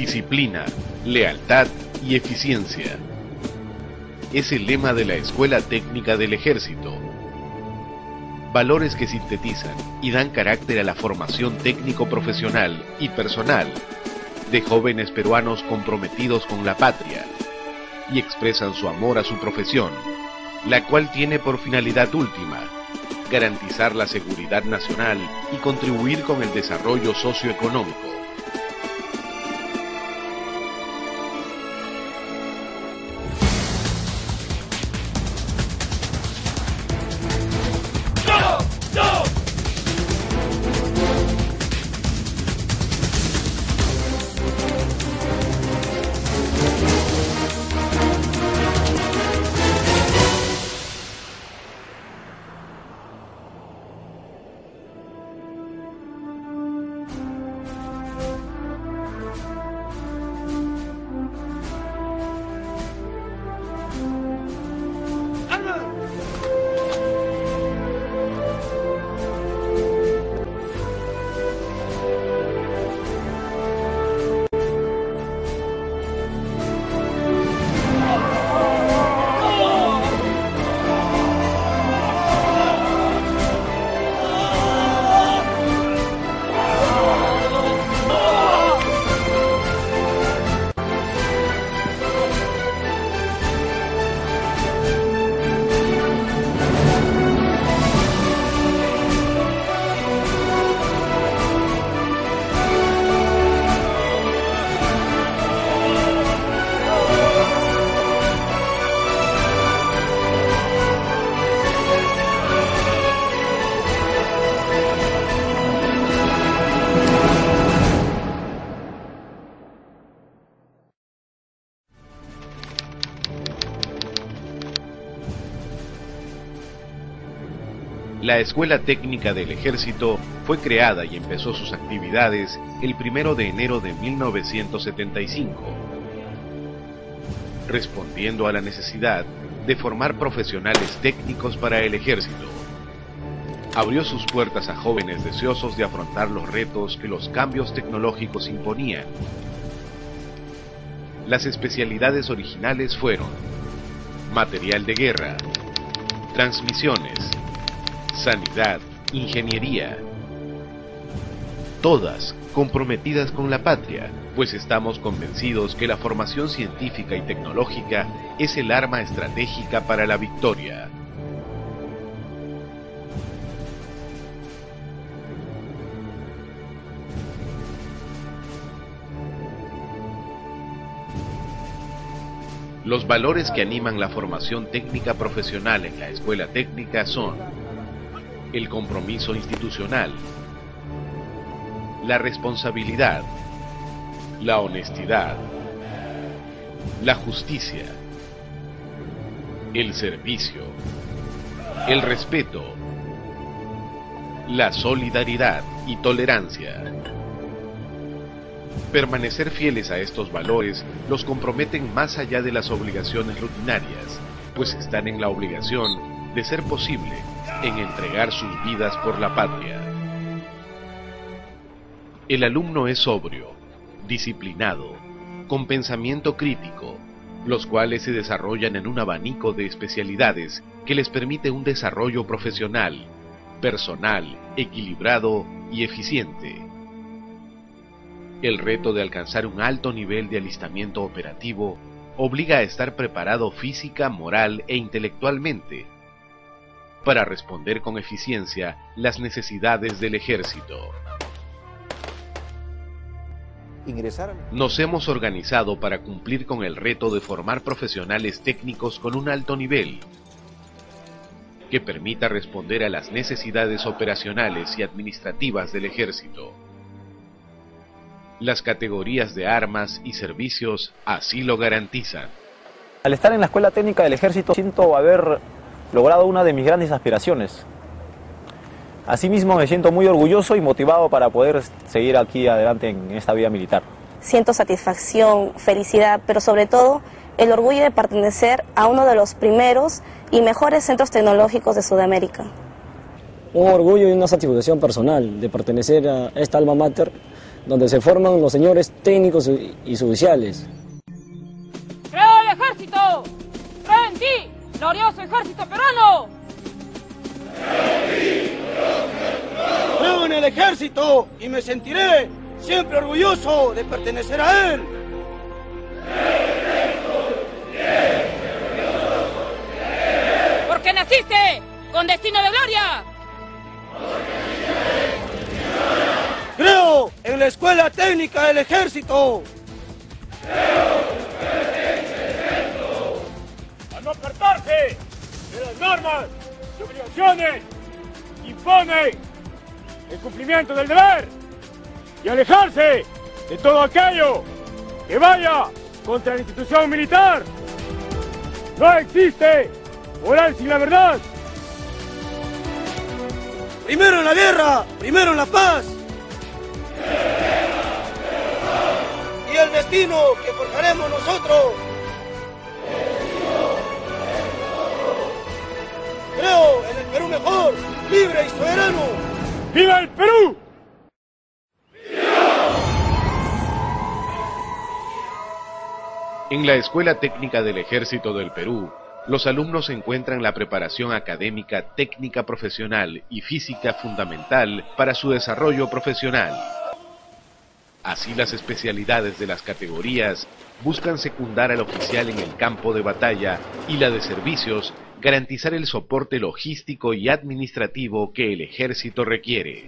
Disciplina, lealtad y eficiencia. Es el lema de la Escuela Técnica del Ejército. Valores que sintetizan y dan carácter a la formación técnico-profesional y personal de jóvenes peruanos comprometidos con la patria y expresan su amor a su profesión, la cual tiene por finalidad última garantizar la seguridad nacional y contribuir con el desarrollo socioeconómico. La Escuela Técnica del Ejército fue creada y empezó sus actividades el 1 de enero de 1975, respondiendo a la necesidad de formar profesionales técnicos para el Ejército. Abrió sus puertas a jóvenes deseosos de afrontar los retos que los cambios tecnológicos imponían. Las especialidades originales fueron material de guerra, transmisiones, sanidad, ingeniería, todas comprometidas con la patria, pues estamos convencidos que la formación científica y tecnológica es el arma estratégica para la victoria. Los valores que animan la formación técnica profesional en la escuela técnica son el compromiso institucional, la responsabilidad, la honestidad, la justicia, el servicio, el respeto, la solidaridad y tolerancia. Permanecer fieles a estos valores los comprometen más allá de las obligaciones rutinarias, pues están en la obligación de ser posible en entregar sus vidas por la patria. El alumno es sobrio, disciplinado, con pensamiento crítico, los cuales se desarrollan en un abanico de especialidades que les permite un desarrollo profesional, personal, equilibrado y eficiente. El reto de alcanzar un alto nivel de alistamiento operativo obliga a estar preparado física, moral e intelectualmente para responder con eficiencia las necesidades del ejército. Nos hemos organizado para cumplir con el reto de formar profesionales técnicos con un alto nivel, que permita responder a las necesidades operacionales y administrativas del ejército. Las categorías de armas y servicios así lo garantizan. Al estar en la Escuela Técnica del Ejército siento haber logrado una de mis grandes aspiraciones. Asimismo me siento muy orgulloso y motivado para poder seguir aquí adelante en esta vida militar. Siento satisfacción, felicidad, pero sobre todo el orgullo de pertenecer a uno de los primeros y mejores centros tecnológicos de Sudamérica. Un orgullo y una satisfacción personal de pertenecer a esta alma mater donde se forman los señores técnicos y suboficiales. ¡Creo el ejército! ¡Creo en ti, glorioso ejército peruano! Creo en el ejército y me sentiré siempre orgulloso de pertenecer a él. Porque naciste con destino de gloria. Creo en la Escuela Técnica del Ejército. A no apartarse de las normas y obligaciones que imponen el cumplimiento del deber y alejarse de todo aquello que vaya contra la institución militar. No existe moral sin la verdad. Primero en la guerra, primero en la paz. Y el destino que forjaremos nosotros. Creo en el Perú mejor, libre y soberano. ¡Viva el Perú! En la Escuela Técnica del Ejército del Perú, los alumnos encuentran la preparación académica, técnica profesional y física fundamental para su desarrollo profesional. Así, las especialidades de las categorías buscan secundar al oficial en el campo de batalla y la de servicios, garantizar el soporte logístico y administrativo que el ejército requiere.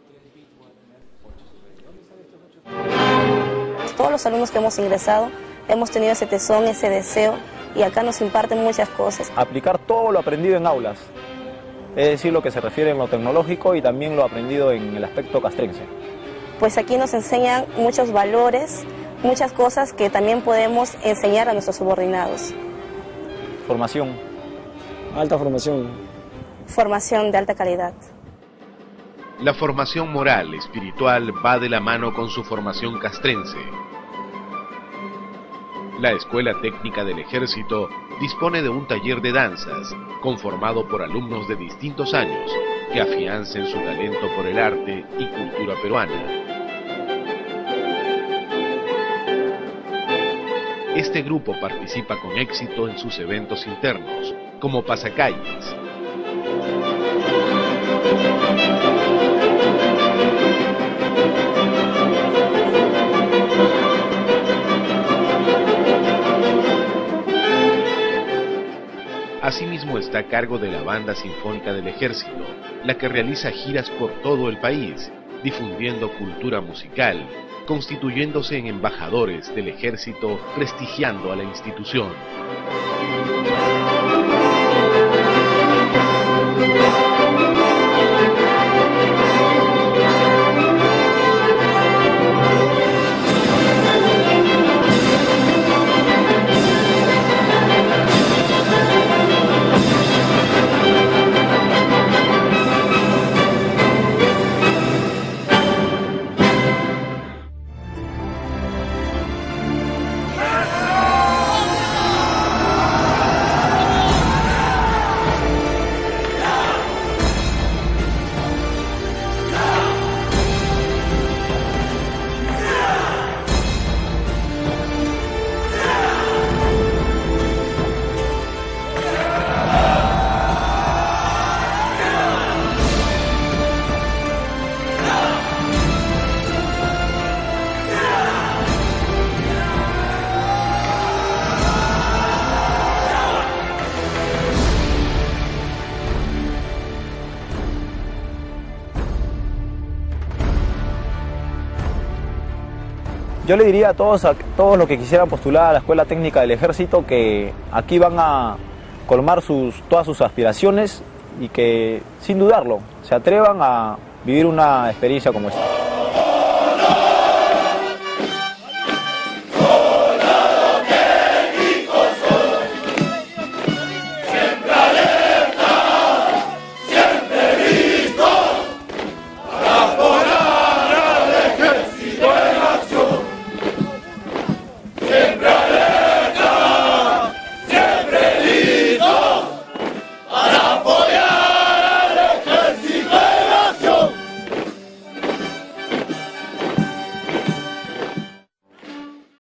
Todos los alumnos que hemos ingresado hemos tenido ese tesón, ese deseo, y acá nos imparten muchas cosas. Aplicar todo lo aprendido en aulas, es decir, lo que se refiere en lo tecnológico y también lo aprendido en el aspecto castrense. Pues aquí nos enseñan muchos valores, muchas cosas que también podemos enseñar a nuestros subordinados. Formación. Alta formación. Formación de alta calidad. La formación moral, espiritual, va de la mano con su formación castrense. La Escuela Técnica del Ejército dispone de un taller de danzas, conformado por alumnos de distintos años, que afiancen su talento por el arte y cultura peruana. Este grupo participa con éxito en sus eventos internos, como pasacalles. Asimismo está a cargo de la Banda Sinfónica del Ejército, la que realiza giras por todo el país, difundiendo cultura musical, constituyéndose en embajadores del Ejército, prestigiando a la institución. Yo le diría a todos los que quisieran postular a la Escuela Técnica del Ejército que aquí van a colmar todas sus aspiraciones y que, sin dudarlo, se atrevan a vivir una experiencia como esta.